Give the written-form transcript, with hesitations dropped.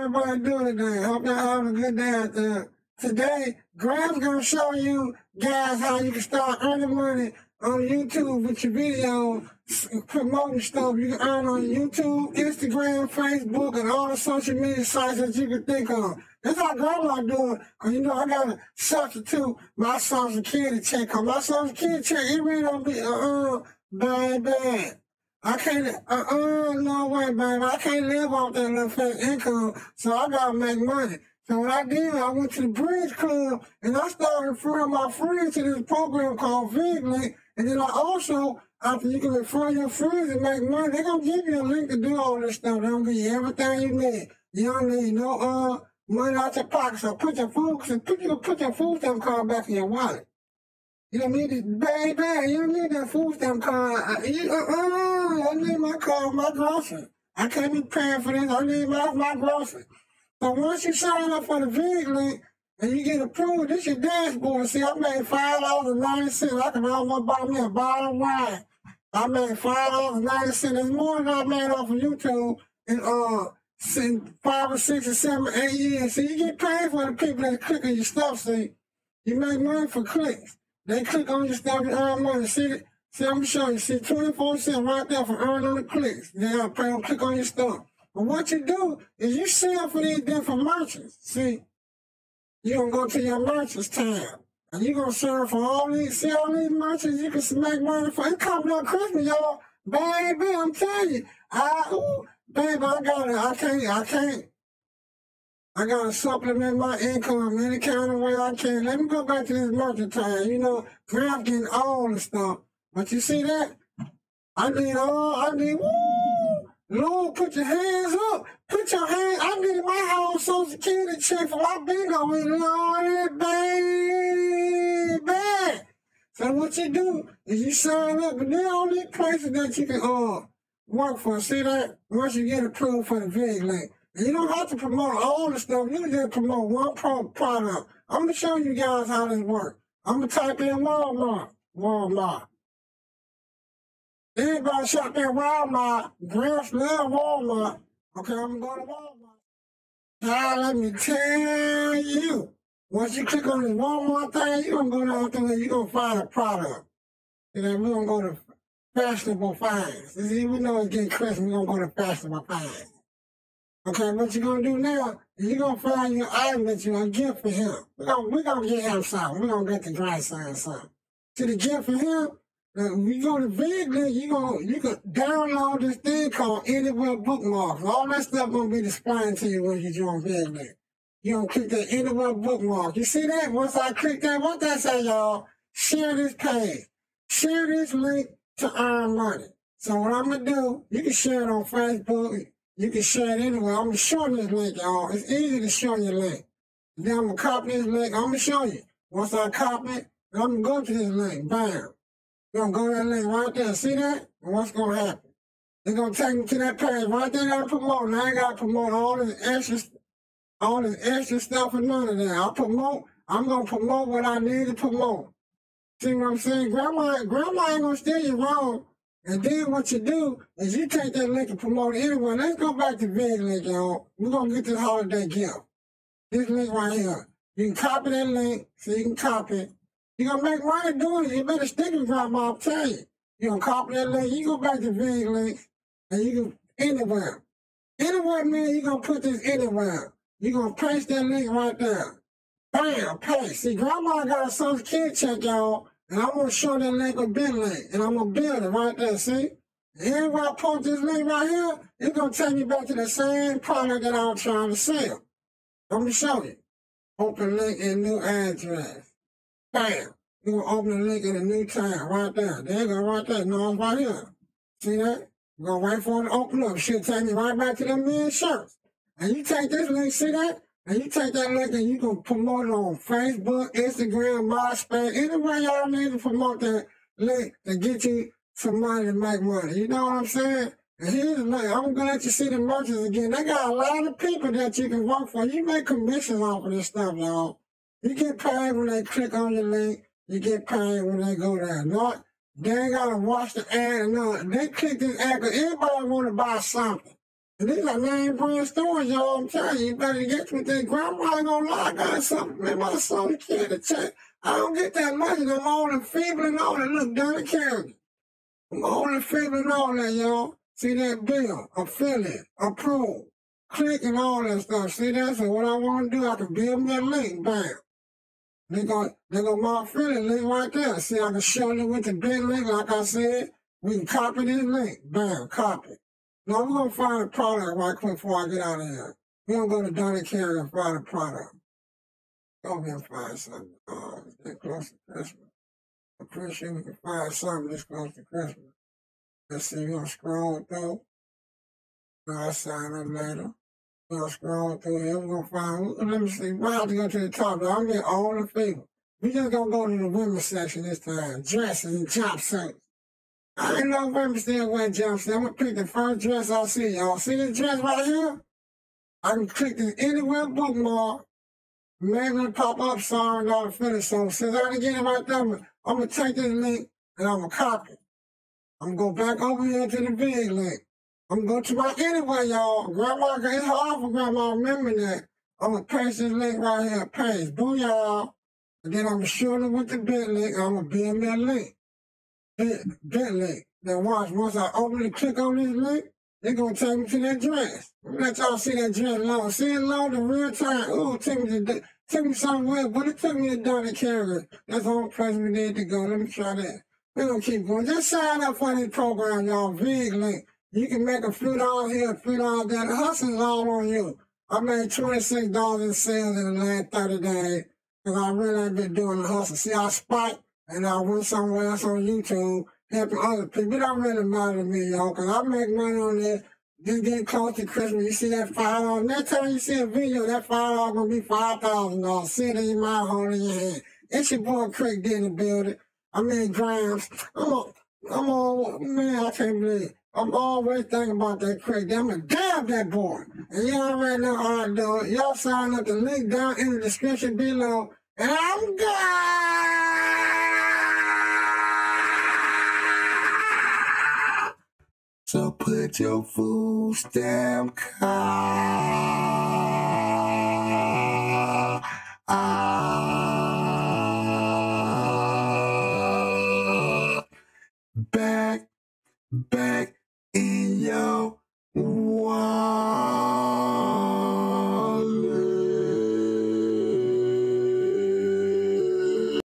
everybody doing today? Hope y'all having a good day out there. Today, Graham's gonna show you guys how you can start earning money on YouTube with your video, promoting stuff you can earn on YouTube, Instagram, Facebook, and all the social media sites that you can think of. That's how Grandma doing. Cause you know I gotta substitute my Social Security check. Cause my Social Security check, it really don't be bad. I can't, no way, baby. I can't live off that little fake income, so I gotta make money. So what I did, I went to the Bridge Club, and I started referring my friends to this program called VidLink. And then I also, after you can refer your friends and make money, they're gonna give you a link to do all this stuff. They're gonna give you everything you need. You don't need no money out your pocket. So put your food stamp card back in your wallet. You don't need it, baby. You don't need that food stamp card. I need my card, my grocery. I can't be paying for this. I need my grocery. So once you sign up for the VidLink and you get approved, this your dashboard. See, I made $5.90. I can almost buy me a bottle of wine. I made $5.90. It's more than I made off of YouTube in 5 or 6 or 7 or 8 years. So you get paid for the people that click on your stuff. See, you make money for clicks. They click on your stuff and earn money. See, I'm gonna show you. See, 24 cents right there for earning the clicks. They'll pay them click on your stuff. But what you do is you sell for these different merchants. See, you're going to go to your merchants tab. And you're going to serve for all these merchants you can make money for. It's coming up Christmas, y'all. Baby, I'm telling you. Baby, I got to supplement my income any kind of way I can. Let me go back to this merchant tab. You know, Graham getting all the stuff. But you see that? I need, woo! Lord, put your hands up. Put your hands. I need my whole Social Security check for my bingo with Lord, baby. So what you do is you sign up, and there are all these places that you can work for. See that? Once you get approved for the VidLink. And you don't have to promote all the stuff. You can just promote one product. I'm going to show you guys how this works. I'm going to type in Walmart. Everybody shop at Walmart. Gramps love Walmart. Okay, I'm going to Walmart. Now, let me tell you. Once you click on this Walmart thing, you're going to go down there, you're going to find a product. And then we're going to go to Fashionable Finds. See, we know it's getting Christmas, we're going to go to Fashionable Finds. Okay, what you're going to do now is you're going to find your item that you're going to get for him. We're going to get him something. We're going to get the grandson something. See, the gift for him, when you go to VidLink, you can download this thing called Anywhere Bookmarks. All that stuff gonna be displaying to you when you join VidLink. You gonna click that Anywhere Bookmark. You see that? Once I click that, what that say, y'all? Share this page. Share this link to earn money. So what I'm gonna do, you can share it on Facebook. You can share it anywhere. I'm gonna show this link, y'all. It's easy to show you a link. Then I'm gonna copy this link. I'm gonna show you. Once I copy it, I'm gonna go to this link. Bam. You're going to go to that link right there. See that? And what's going to happen? It's going to take me to that page right there that I'm promoting. I ain't got to promote all this extra stuff and none of that. I'm going to promote what I need to promote. See what I'm saying? Grandma ain't going to steer you wrong. And then what you do is you take that link and promote it anyway. Let's go back to VidLink, y'all. We're going to get this holiday gift. This link right here. You can copy that link so you can copy it. You're going to make money doing it. You better stick with Grandma, I'll tell you. You're going to copy that link. You go back to VidLink, and you can, anywhere. Anywhere means you're going to put this anywhere. You're going to paste that link right there. Bam, paste. See, Grandma got a Social Security check, y'all, and I'm going to show that link with VidLink, and I'm going to build it right there, see? And everywhere I post this link right here, it's going to take me back to the same product that I'm trying to sell. I'm going to show you. Open link and new address. Bam. You're going to open the link in a new tab right there. There you go, right there. No, it's right here. See that? You're going to wait for it to open up. Should take me right back to them men's shirts. And you take this link, see that? And you take that link and you can promote it on Facebook, Instagram, MySpace, anywhere y'all need to promote that link to get you some money to make money. You know what I'm saying? And here's the link. I'm going to let you see the merchants again. They got a lot of people that you can work for. You make commissions off of this stuff, y'all. You get paid when they click on your link. You get paid when they go there. Not, they ain't got to watch the ad. No, they click this ad because everybody want to buy something. These are name brand stores, y'all. I'm telling you, you better get with that. Grandma ain't gonna lie, I got something. Man, my son kid to check. I don't get that much. I'm old and feeble and all that. Look, Donnie Carrigan. I'm old and feeble and all that, y'all. See that bill, affiliate, approve, click and all that stuff. See that? So what I want to do, I can build me a link, bam. They go my affiliate link right there. See, I can show you with the big link, like I said. We can copy this link, bam, copy. Now we're gonna find a product right quick before I get out of here. We're gonna go to Donnie Carrigan and find a product. Go here and find something. It's getting close to Christmas. I'm pretty sure we can find something this close to Christmas. Let's see, we're gonna scroll through. I'll sign up later. We're gonna scroll through here. We're gonna find, let me see, we have to go to the top. I'm getting all the people. We just gonna go to the women's section this time. Dresses and jumpsuits. I ain't no women still wear jumpsuits. I'm gonna pick the first dress I see. Y'all see this dress right here? I can click this anywhere bookmark. Maybe it'll pop up, sorry, not finished. So since I didn't get it right there, I'm gonna take this link and I'm gonna copy it. I'm gonna go back over here to the big link. I'm gonna go to my anyway, y'all. Grandma, it's hard for Grandma to remember that. I'm gonna paste this link right here, paste, booyah. And then I'm gonna show them with the bit link. I'm gonna build me a link. Bit link. Then once I open and click on this link, they're gonna take me to that dress. Let y'all see that dress long. See it long in real time. Ooh, took me somewhere, but it took me to Donnie Carrigan. That's the only place we need to go. Let me try that. We're gonna keep going. Just sign up for this program, y'all. Big link. You can make a few dollars here, a few dollars there. The hustle's all on you. I made $26 in sales in the last 30 days because I really ain't been doing the hustle. See, I spiked and I went somewhere else on YouTube helping other people. It don't really matter to me, y'all, because I make money on this. Just getting close to Christmas. You see that $5. Next time you see a video, that $5 gonna be $5,000. See it in your mouth, hold it in your hand. It's your boy Craig D in the building. I mean, Grams. I'm all, man, I can't believe it. I'm always thinking about that Craig D. I'm gonna dab that boy. And y'all already know how I do it. Y'all sign up the link down in the description below. And I'm gone. So put your food stamp card